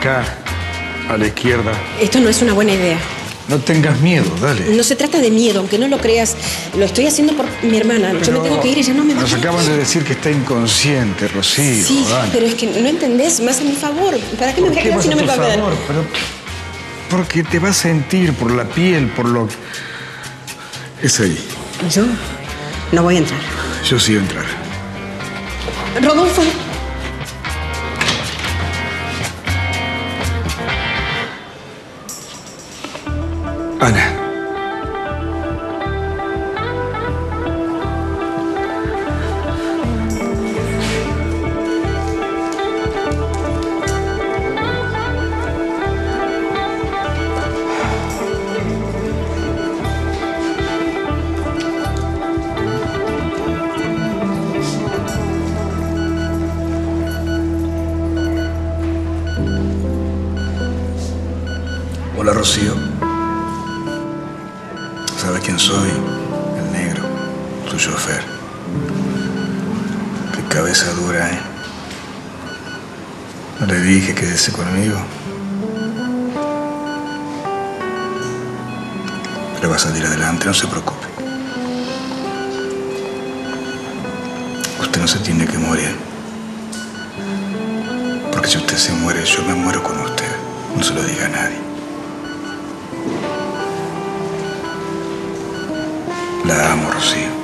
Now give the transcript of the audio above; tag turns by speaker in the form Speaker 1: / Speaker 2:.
Speaker 1: Acá, a la izquierda.
Speaker 2: Esto no es una buena idea.
Speaker 1: No tengas miedo, dale.
Speaker 2: No se trata de miedo, aunque no lo creas. Lo estoy haciendo por mi hermana.
Speaker 1: Pero
Speaker 2: yo me tengo que ir y ya no me va a
Speaker 1: nos
Speaker 2: quedar.
Speaker 1: acaban de decir que está inconsciente, Rocío.
Speaker 2: Sí,
Speaker 1: dale.
Speaker 2: pero es que no entendés. Más a mi favor. ¿Para qué me voy a quedar si no me va a quedar?
Speaker 1: Pero porque te va a sentir por la piel, por lo... Es ahí.
Speaker 2: Yo no voy a entrar.
Speaker 1: Yo sí voy a entrar.
Speaker 2: Rodolfo.
Speaker 1: Ana. Hola, Rocío. ¿Sabes quién soy? El negro, tu chofer. Qué cabeza dura, ¿eh? No le dije que quédese conmigo. Pero va a salir adelante, no se preocupe. Usted no se tiene que morir. Porque si usted se muere, yo me muero con usted. No se lo diga a nadie. La amo, Rocío.